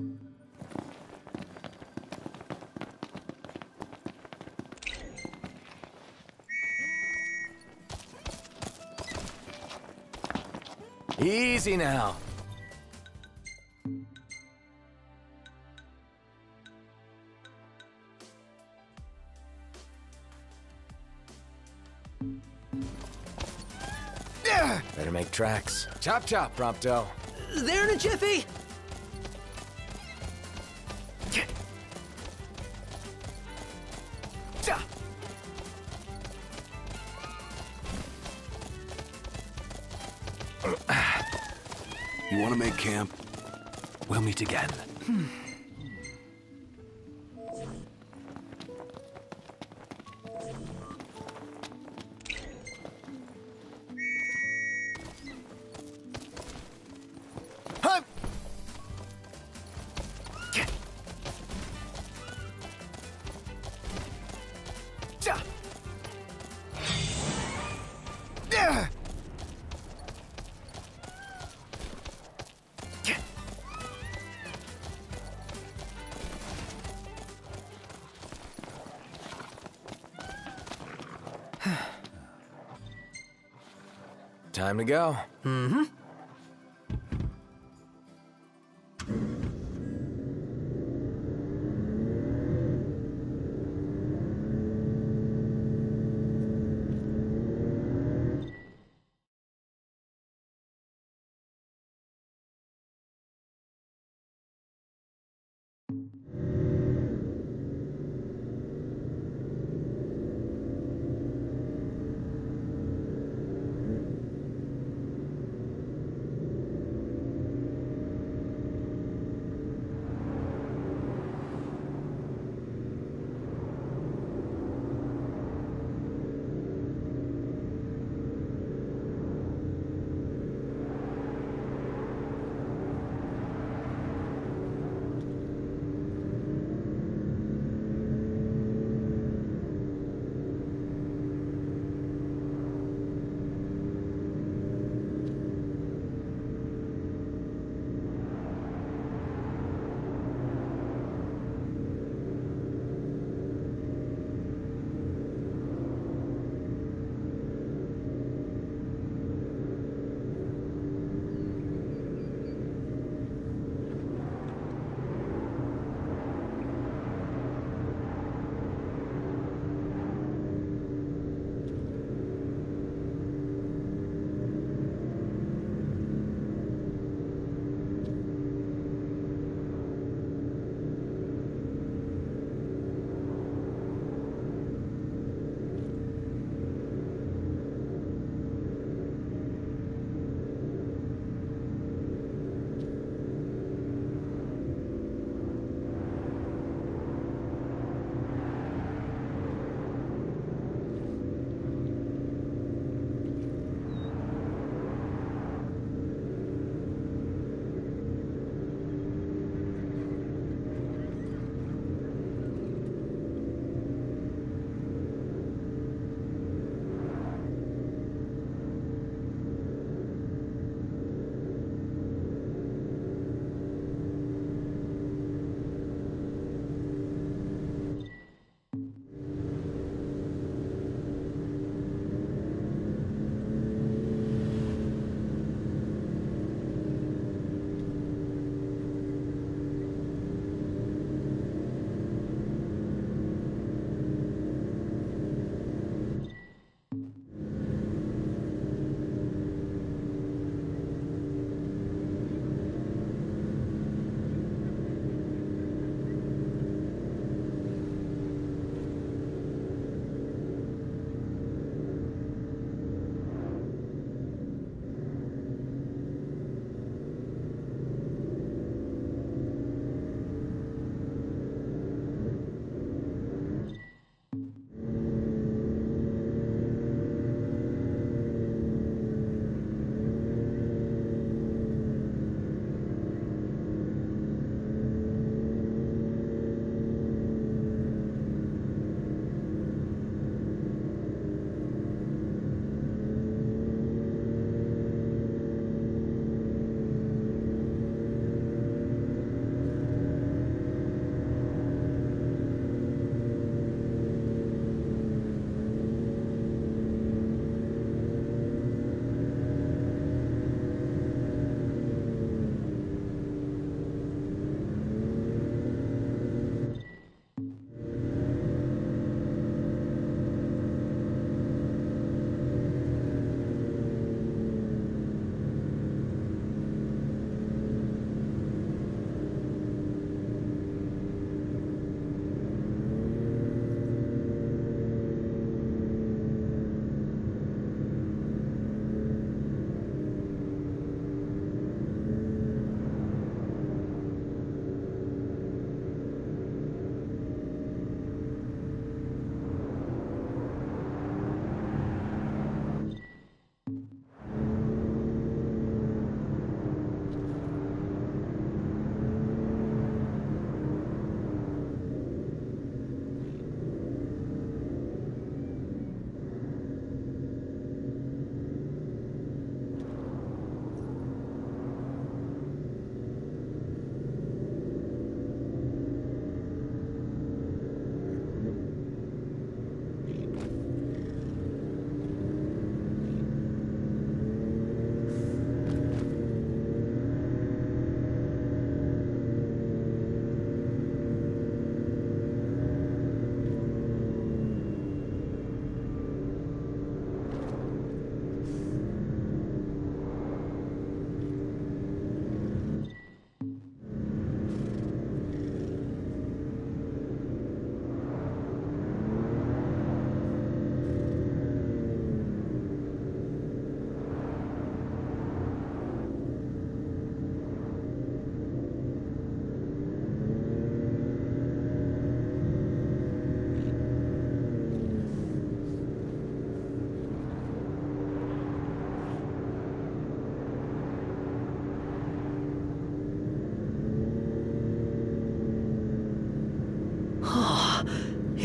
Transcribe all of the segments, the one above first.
Easy now. Better make tracks. Chop chop, Prompto. There in a jiffy! You want to make camp? We'll meet again. Time to go. Mm-hmm.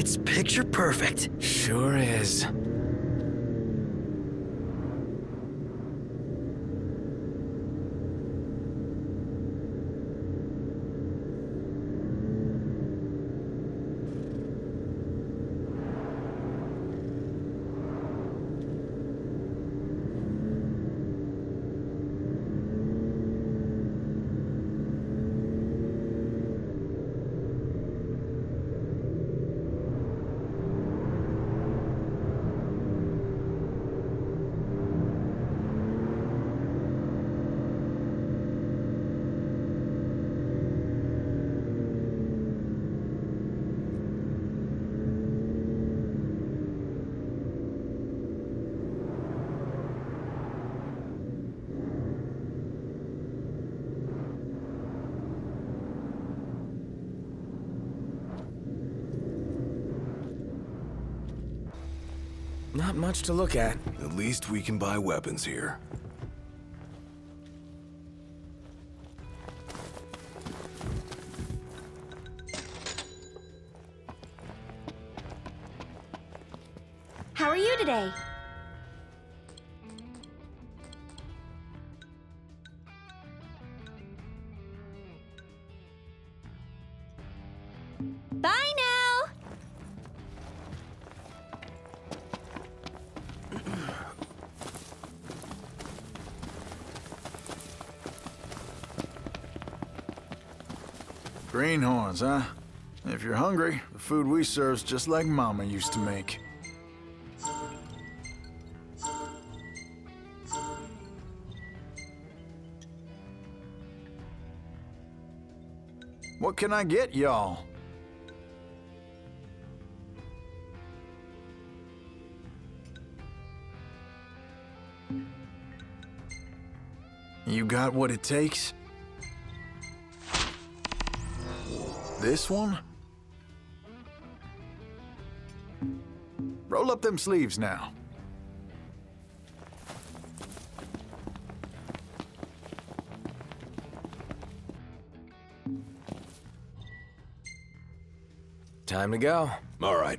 It's picture perfect. Sure is. Not much to look at. At least we can buy weapons here. How are you today? Bye now! Greenhorns, huh? If you're hungry, the food we serve's just like Mama used to make. What can I get y'all? You got what it takes? This one? Roll up them sleeves now. Time to go. All right.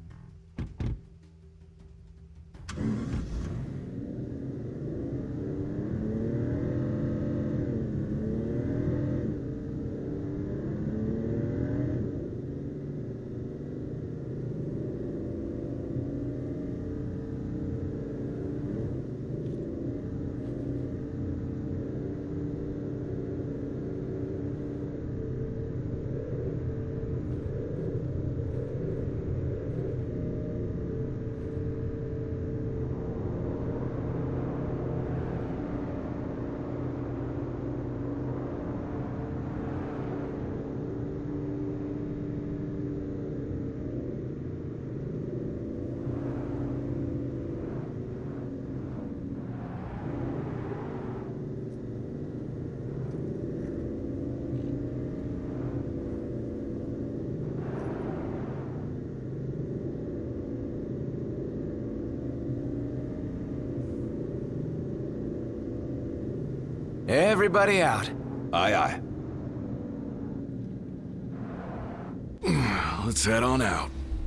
Everybody out. Aye, aye. Let's head on out.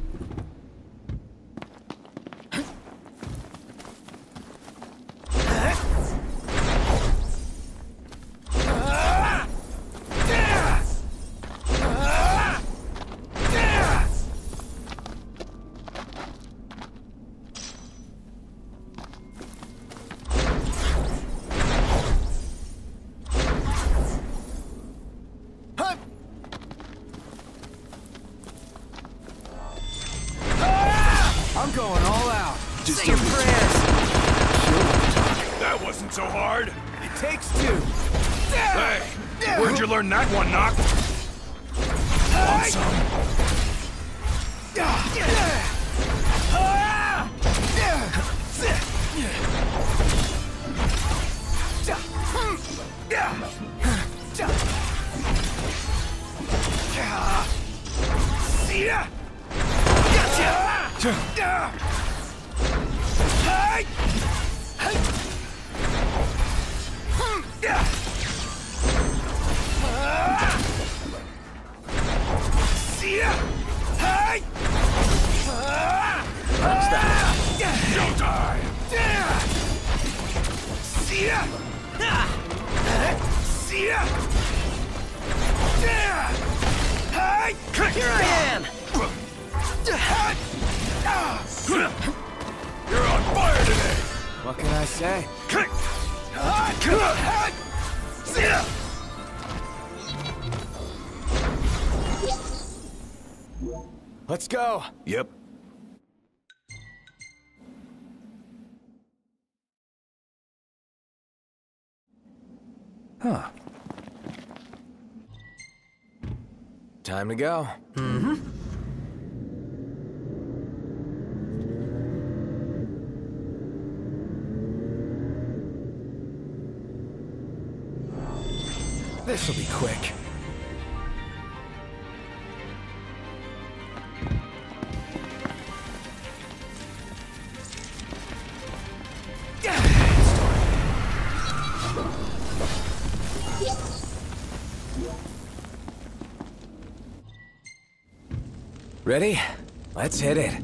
I'm going all out. Just Say your don't- prayers. That wasn't so hard. It takes two. Hey, where'd you learn that one, Knock? Want some? See ya. See ya! Hey! Here I am! You're on fire today! What can I say? Let's go! Yep. Huh. Time to go. This'll be quick. Ready? Let's hit it.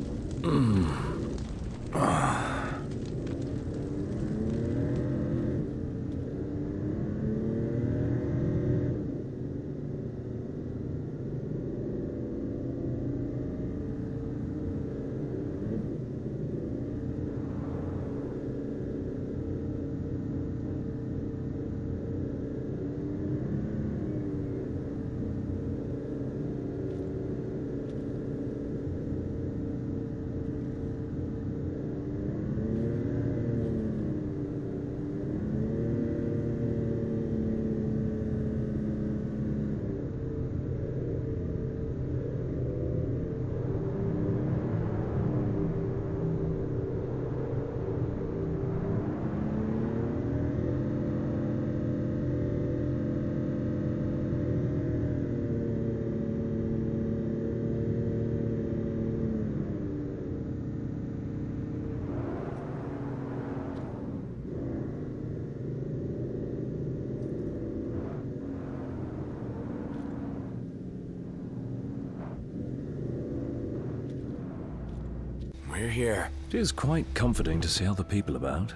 We're here. It is quite comforting to see other people about.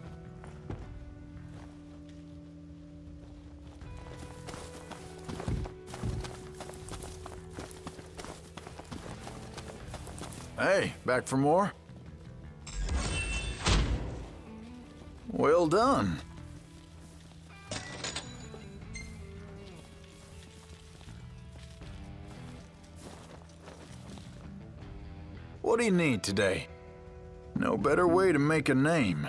Hey, back for more? Well done. What do you need today? No better way to make a name.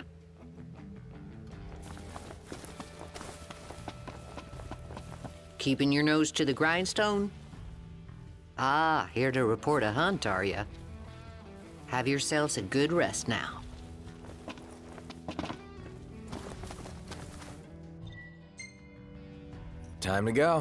Keeping your nose to the grindstone? Ah, here to report a hunt, are ya? Have yourselves a good rest now. Time to go.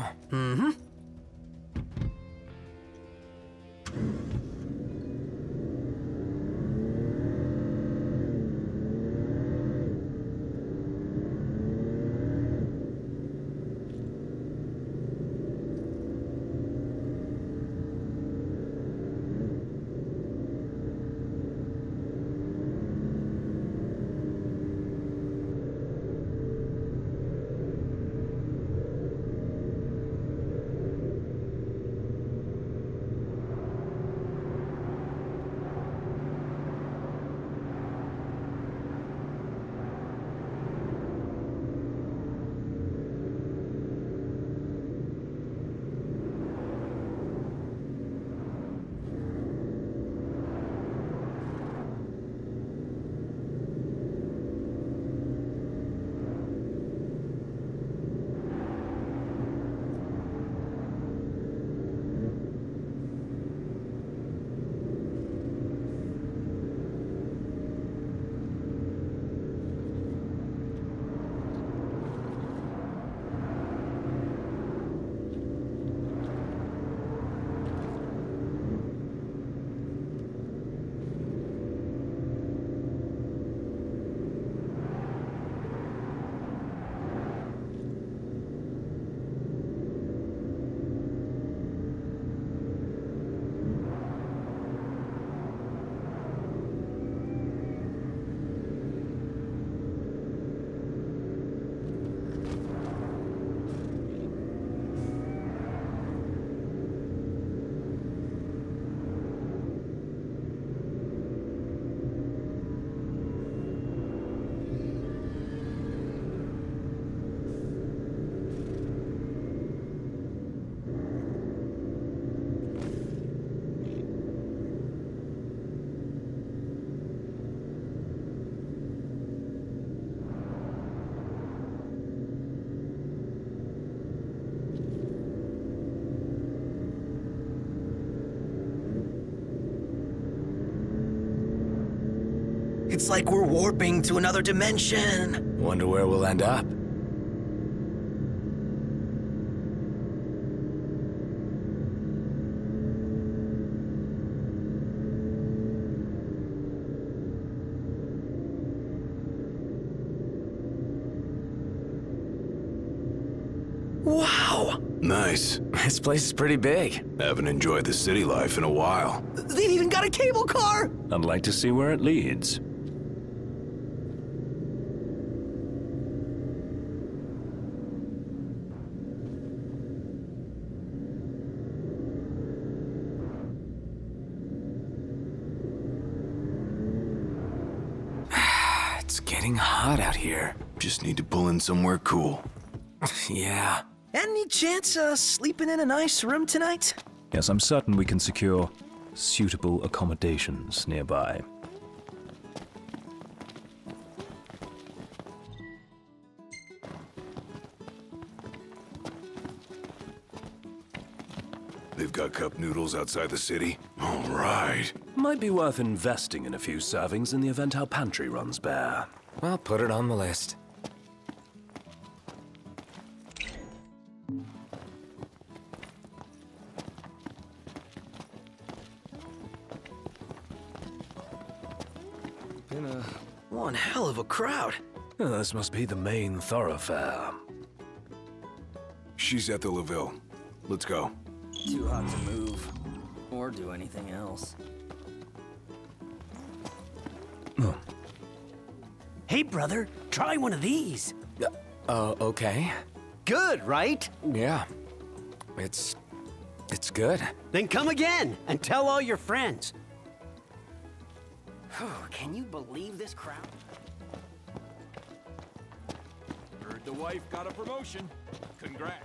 It's like we're warping to another dimension. Wonder where we'll end up. Wow! Nice. This place is pretty big. Haven't enjoyed the city life in a while. They've even got a cable car! I'd like to see where it leads. It's getting hot out here. Just need to pull in somewhere cool. Yeah. Any chance sleeping in a nice room tonight? Yes, I'm certain we can secure suitable accommodations nearby. They've got cup noodles outside the city? All right. Might be worth investing in a few servings in the event our pantry runs bare. Well, put it on the list. One hell of a crowd. Oh, this must be the main thoroughfare. She's at the LaVille. Let's go. Too hot to move. Or do anything else. Oh. Hey, brother, try one of these. Okay. Good, right? Yeah. It's good. Then come again and tell all your friends. Can you believe this crowd? Heard the wife got a promotion. Congrats.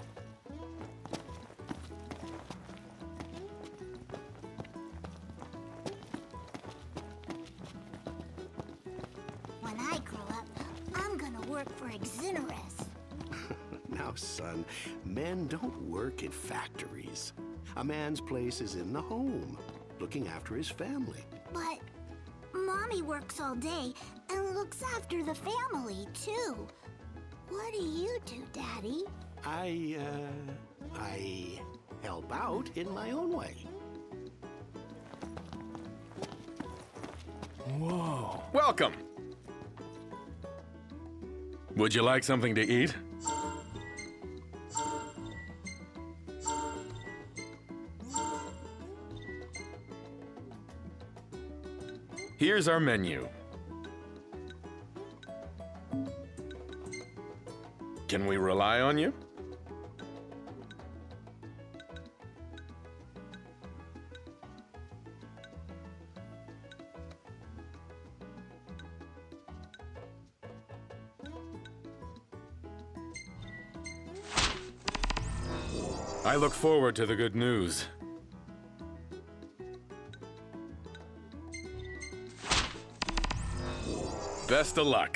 When I grow up, I'm gonna work for Exonerus. Now, son, men don't work in factories. A man's place is in the home, looking after his family. But Mommy works all day and looks after the family, too. What do you do, Daddy? I help out in my own way. Whoa. Welcome. Would you like something to eat? Here's our menu. Can we rely on you? I look forward to the good news. Best of luck.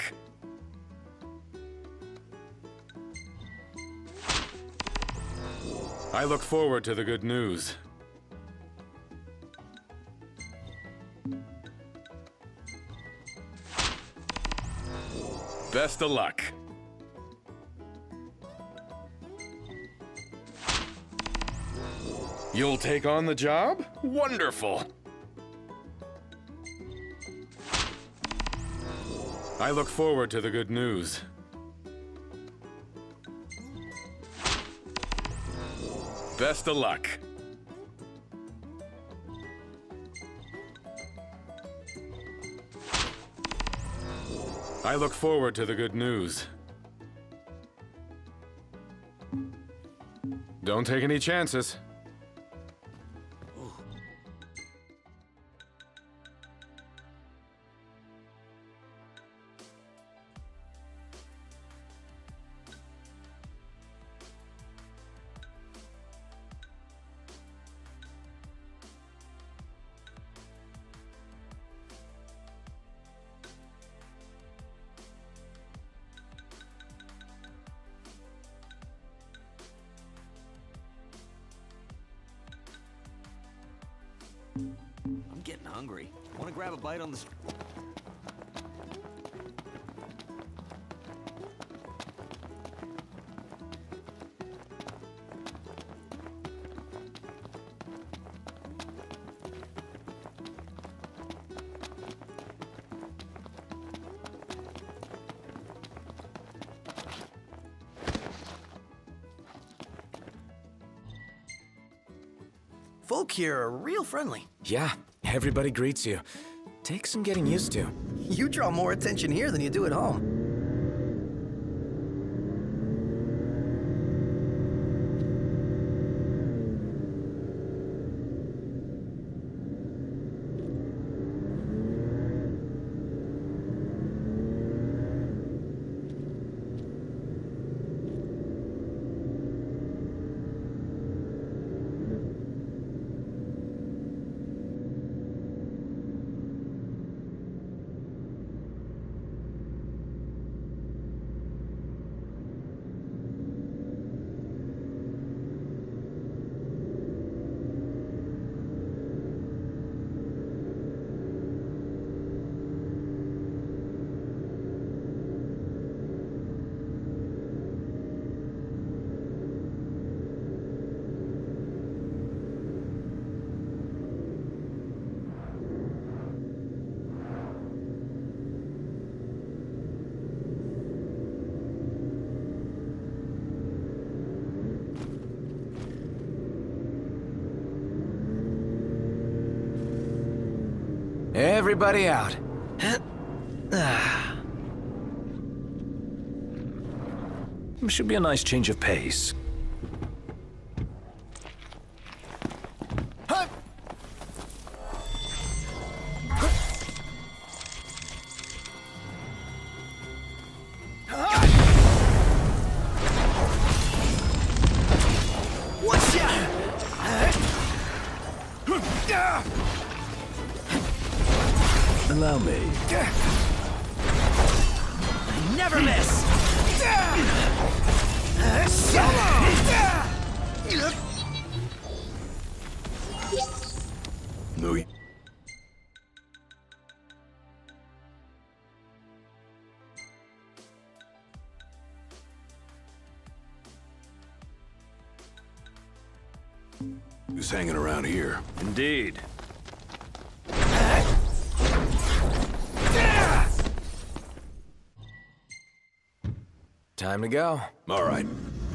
I look forward to the good news. Best of luck. You'll take on the job? Wonderful. I look forward to the good news. Best of luck. I look forward to the good news. Don't take any chances. I'm getting hungry. Want to grab a bite on the... Folk here are real friendly. Yeah, everybody greets you. Takes some getting used to. You draw more attention here than you do at home. Everybody out. Should be a nice change of pace. Allow me. I never miss! No. Who's hanging around here? Indeed. Time to go. All right.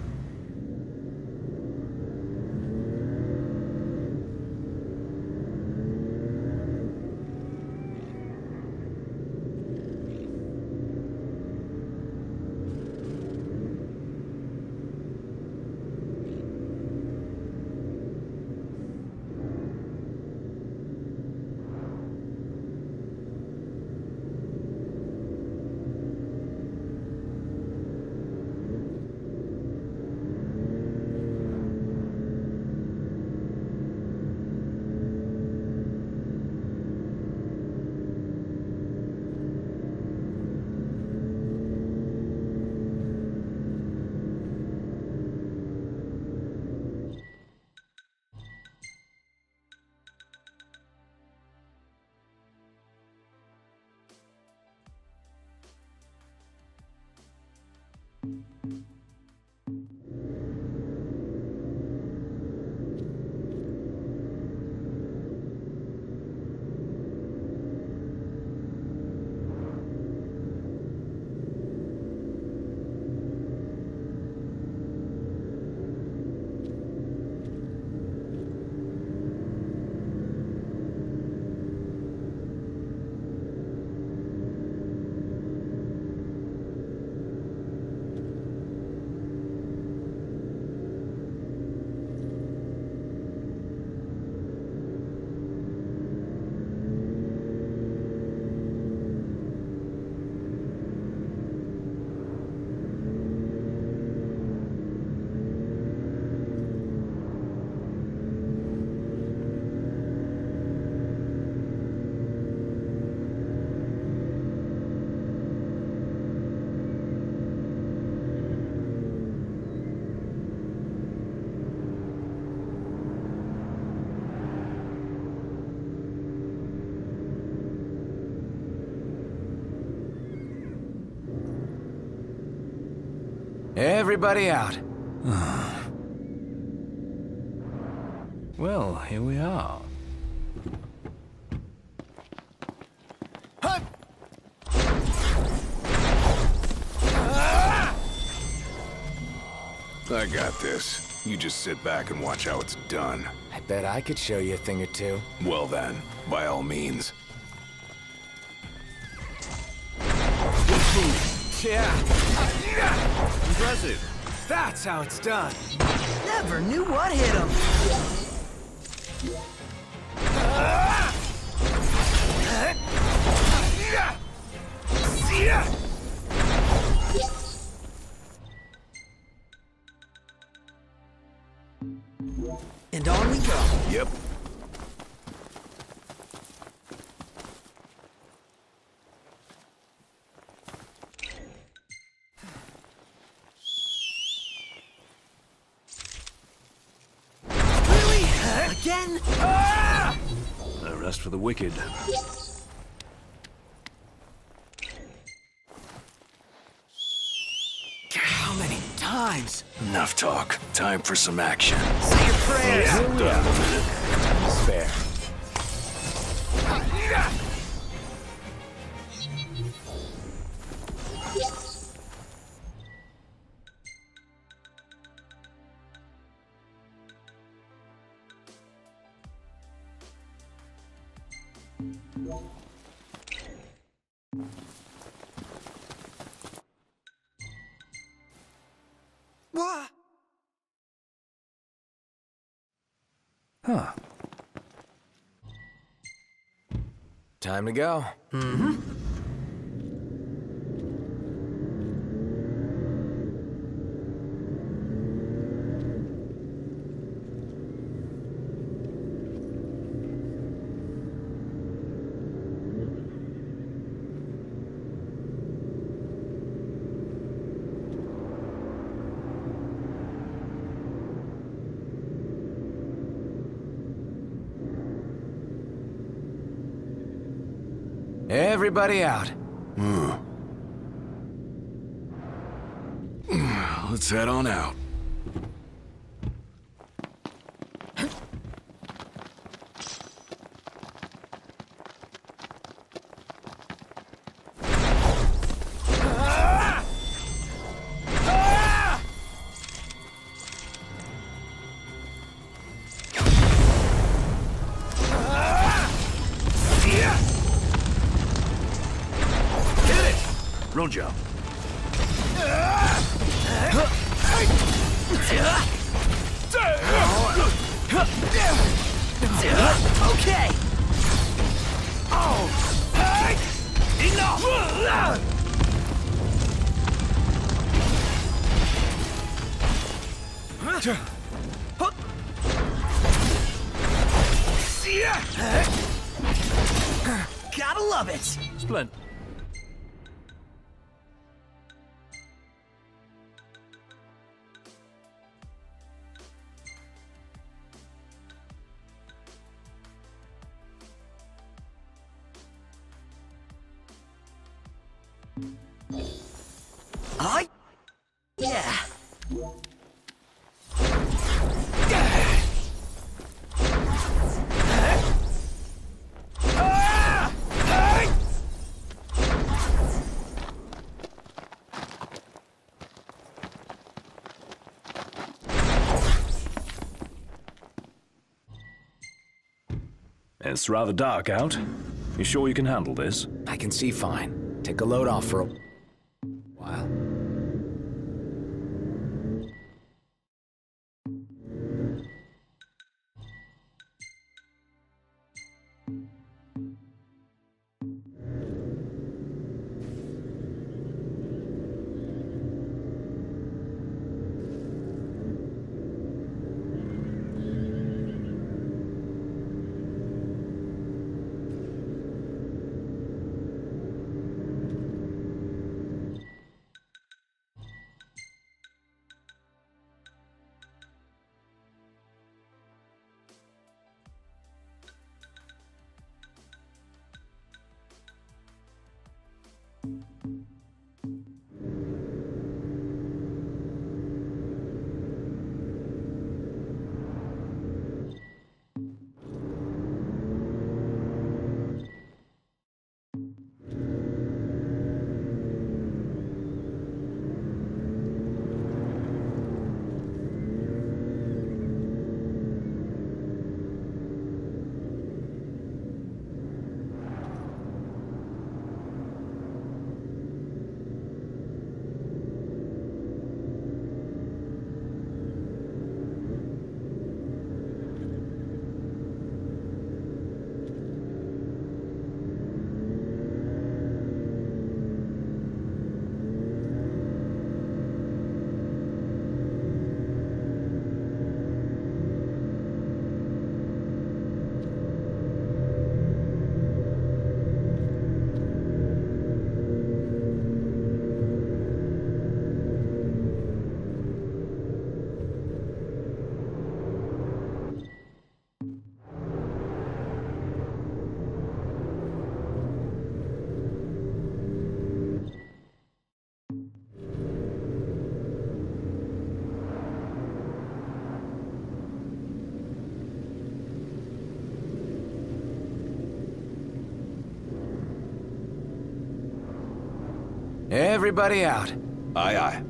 Everybody out. Well, here we are. I got this. You just sit back and watch how it's done. I bet I could show you a thing or two. Well then, by all means. Yeah. Impressive. That's how it's done. Never knew what hit him. And on we go. Yep. Really? Again? No rest for the wicked. How many times? Enough talk. Time for some action. Say your prayers. Here we are. Time to spare. What? Huh. Time to go. Everybody out. Let's head on out. Ronjo. Okay. Gotta love it. Splendid. Yeah. It's rather dark out. You sure you can handle this? I can see fine. Take a load off for a while. Everybody out. Aye, aye.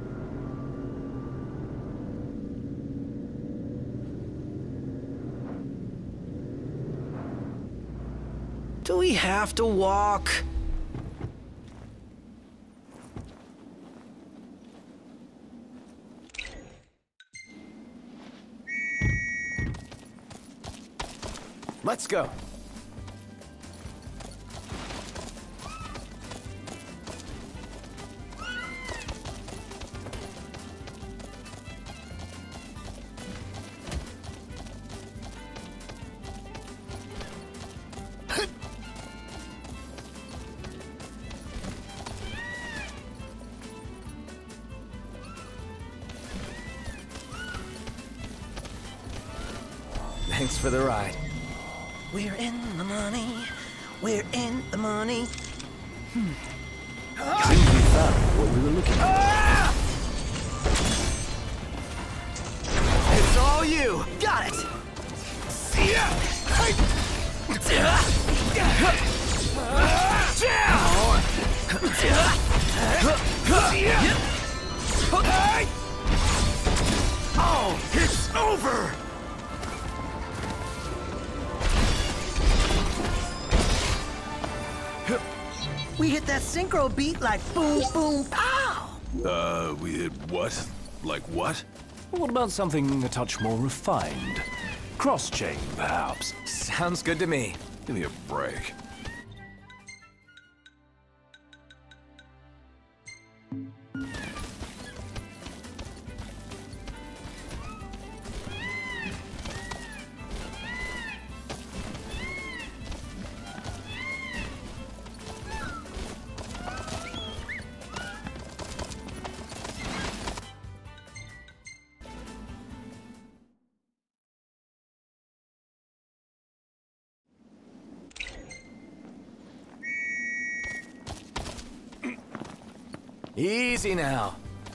Do we have to walk? Let's go. Thanks for the ride. We're in the money. We're in the money. Seems we found what we were looking for. It's all you. Got it. Oh, it's over! We hit that synchro beat like boom, boom, pow! We did what? Like what? What about something a touch more refined? Cross-chain, perhaps? Sounds good to me. Give me a break. Easy now.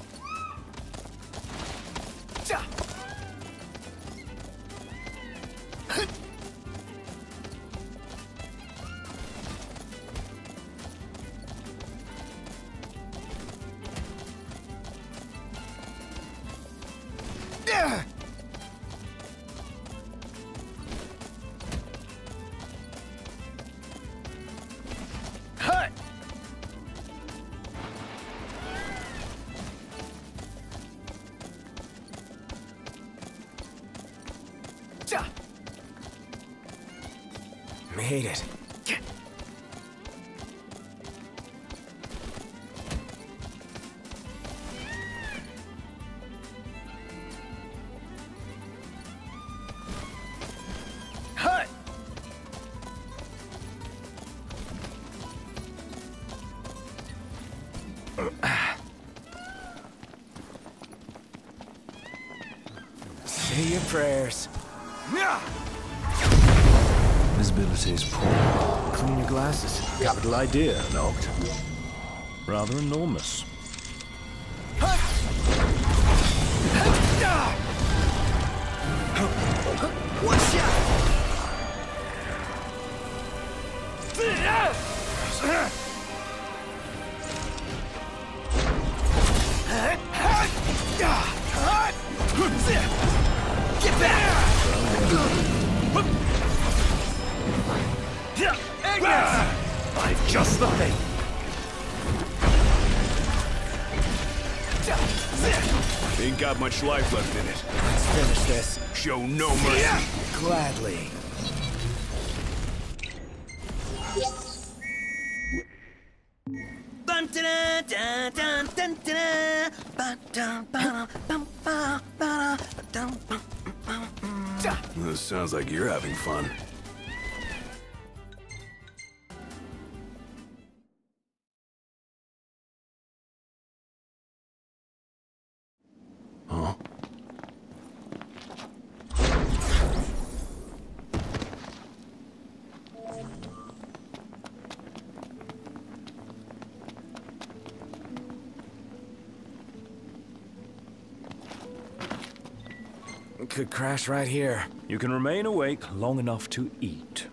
Made it. Say your prayers. Visibility is poor. Clean your glasses. Capital idea, Noct. Rather enormous. One shot! Get back! I've just the thing. Ain't got much life left in it. Let's finish this. Show no mercy. Gladly. This sounds like you're having fun. Huh? Could crash right here. You can remain awake long enough to eat.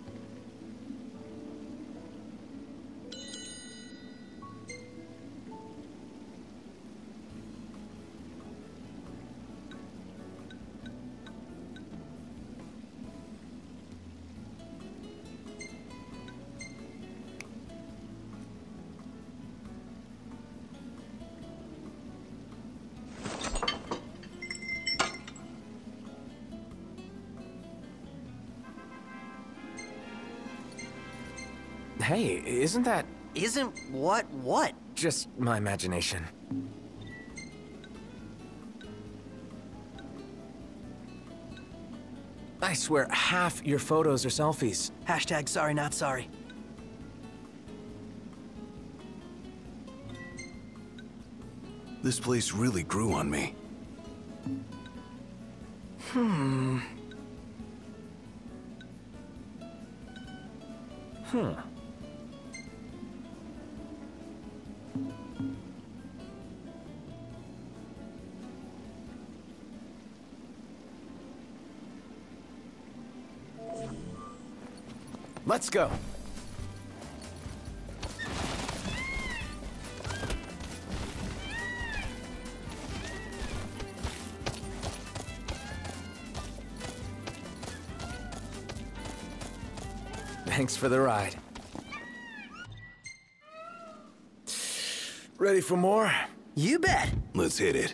Hey, isn't that Isn't what? just my imagination? I swear, half your photos are selfies. Hashtag sorry not sorry. This place really grew on me. Let's go. Thanks for the ride. Ready for more? You bet. Let's hit it.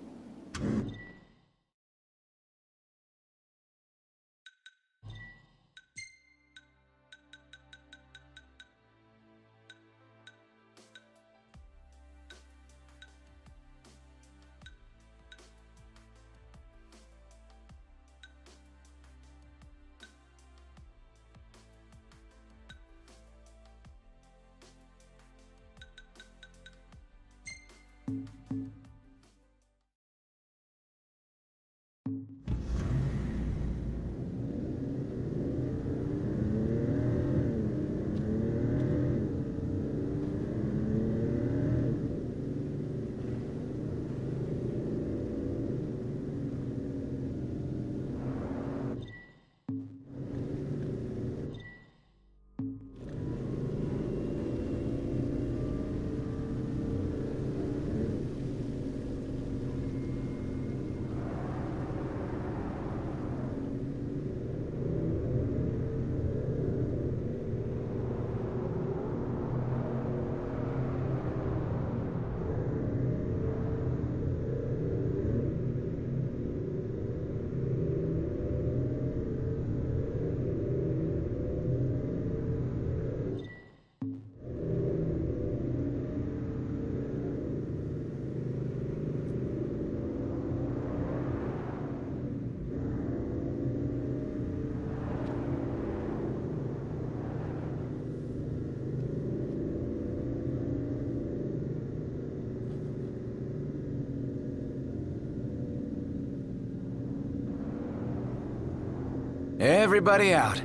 Everybody out.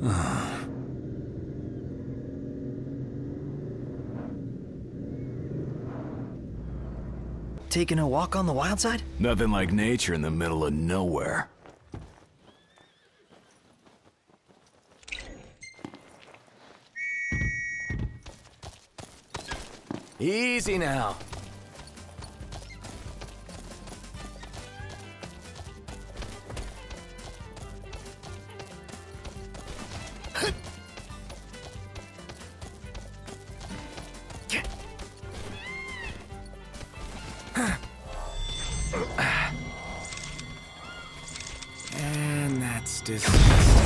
Taking a walk on the wild side? Nothing like nature in the middle of nowhere. Easy now. And that's disgusting.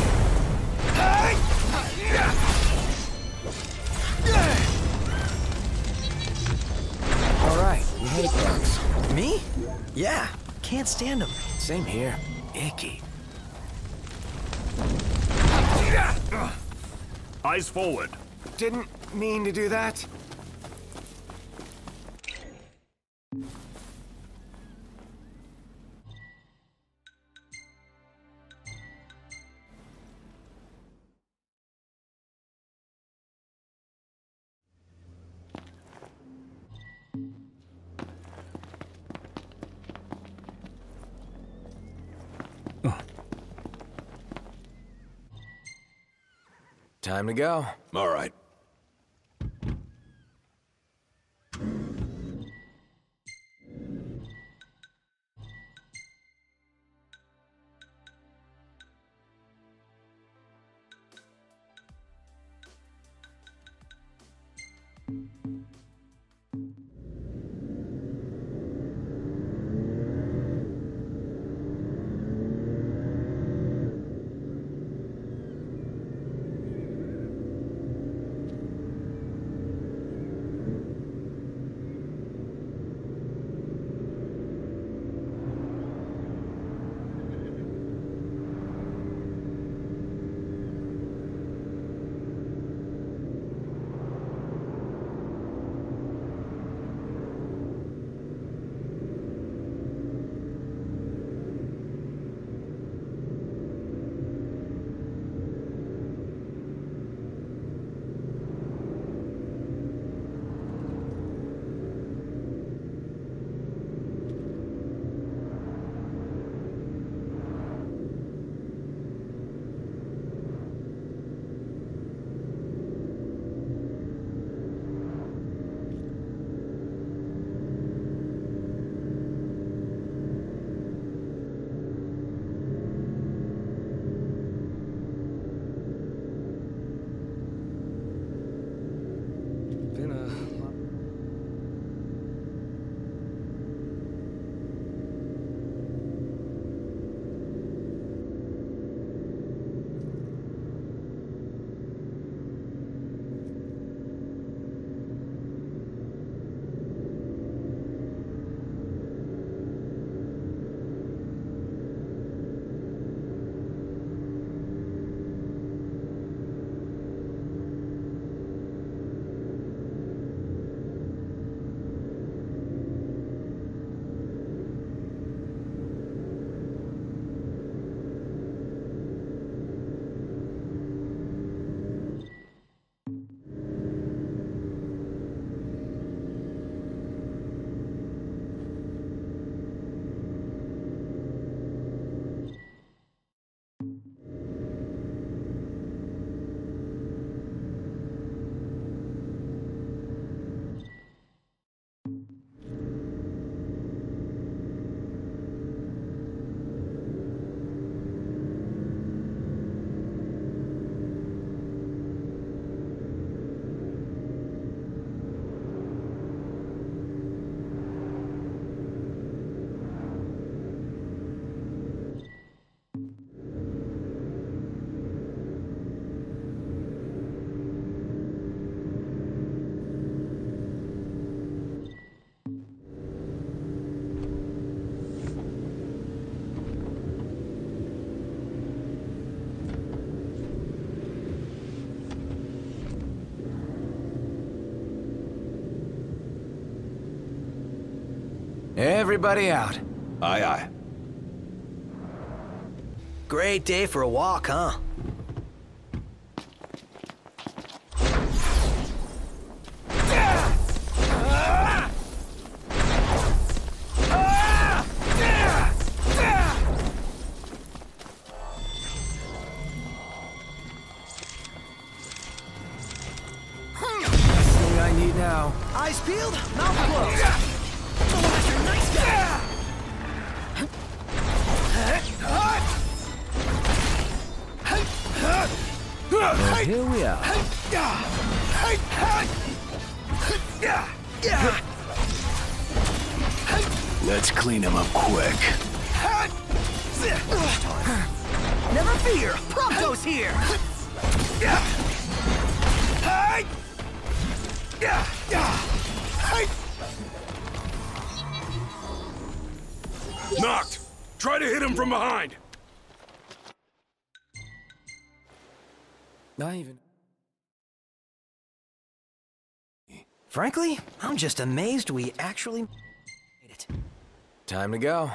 All right, you hate bugs. Me? Yeah, can't stand them. Same here. Icky. Eyes forward. Didn't mean to do that. Time to go. All right. Everybody out. Aye, aye. Great day for a walk, huh? Thing I need now. Eyes peeled, mouth closed. Oh, Mr. Nice Guy. Well, here we are. Let's clean him up quick. Never fear, Prompto's here. Knocked! Try to hit him from behind! Not even. Frankly, I'm just amazed we actually made it. Time to go.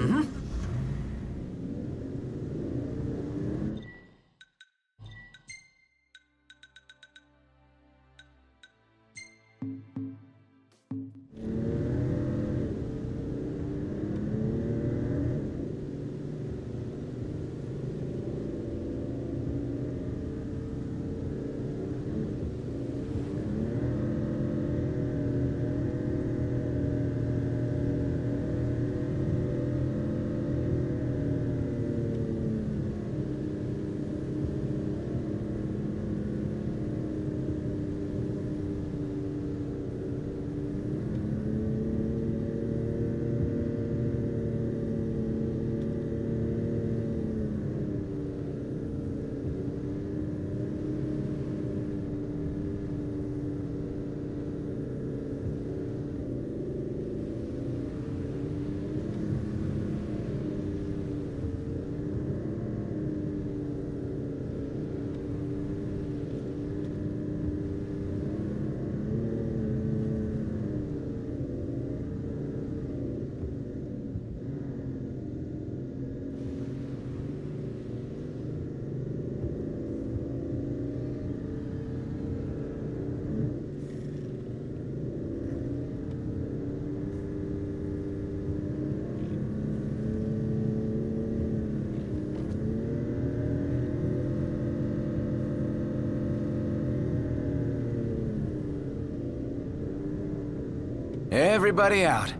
Everybody out.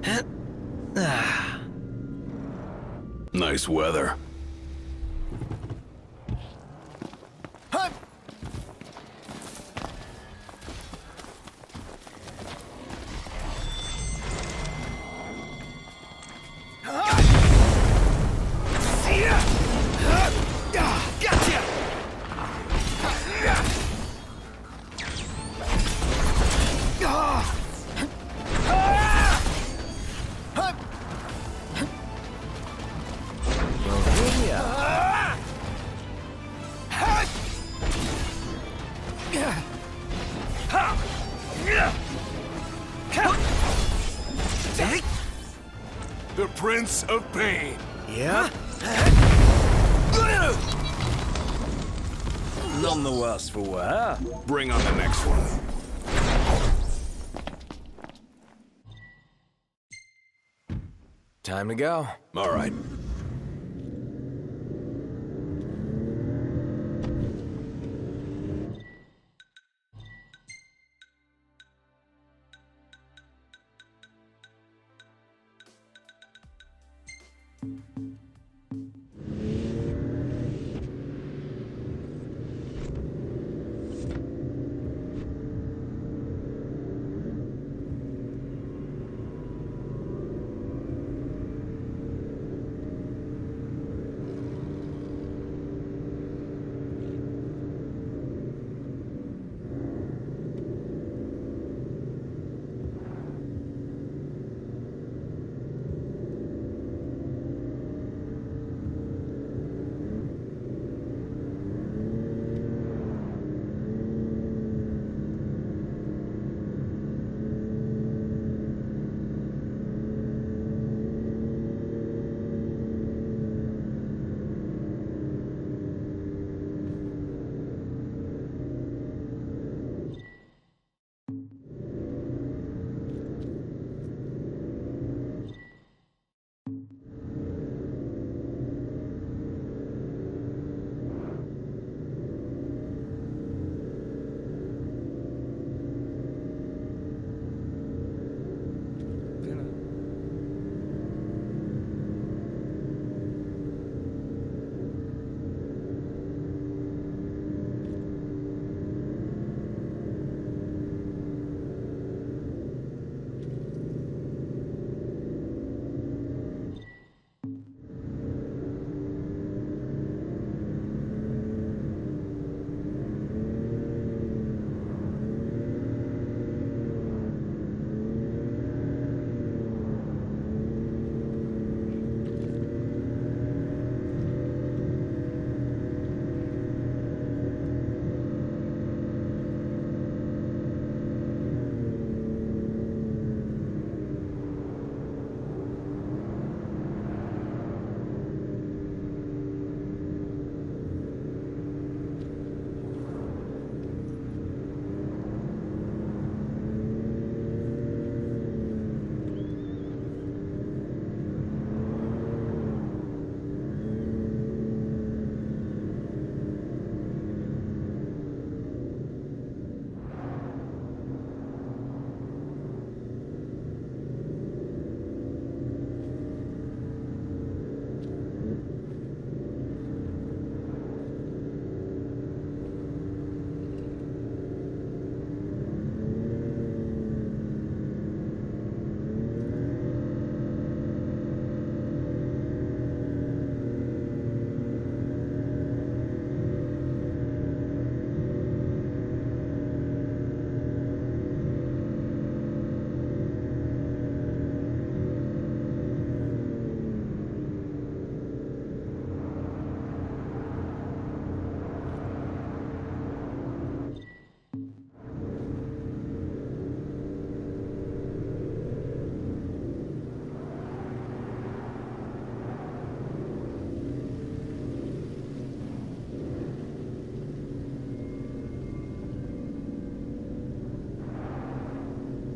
Nice weather. The Prince of Pain. Yeah? None the worse for wear. Bring on the next one. Time to go. All right.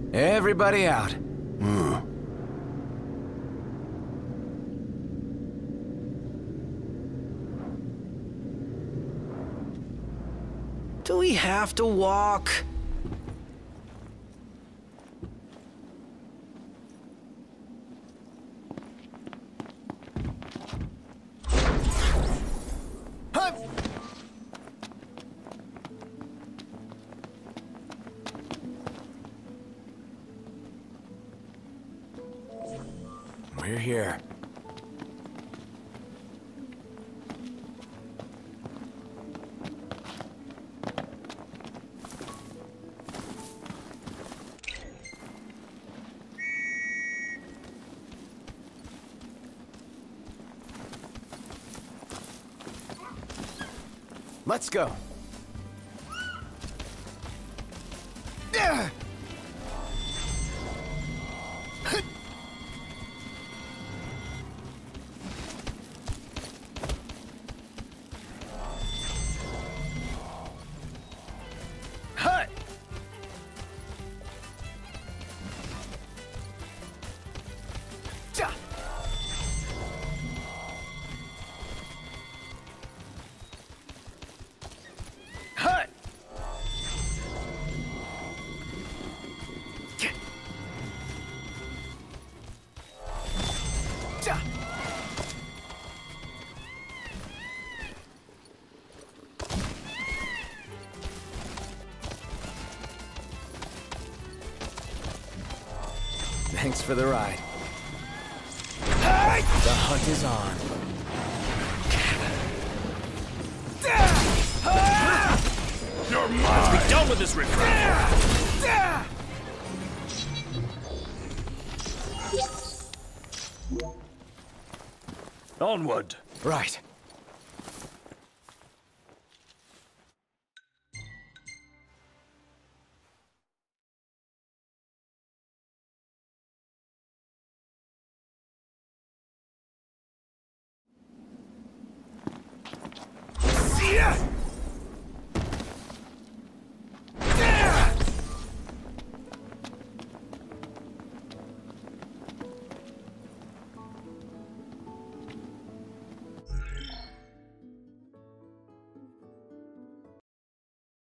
Everybody out. Do we have to walk? We're here. Let's go. Thanks for the ride. The hunt is on. You're mine! Let's be done with this riffraff! Onward! Right.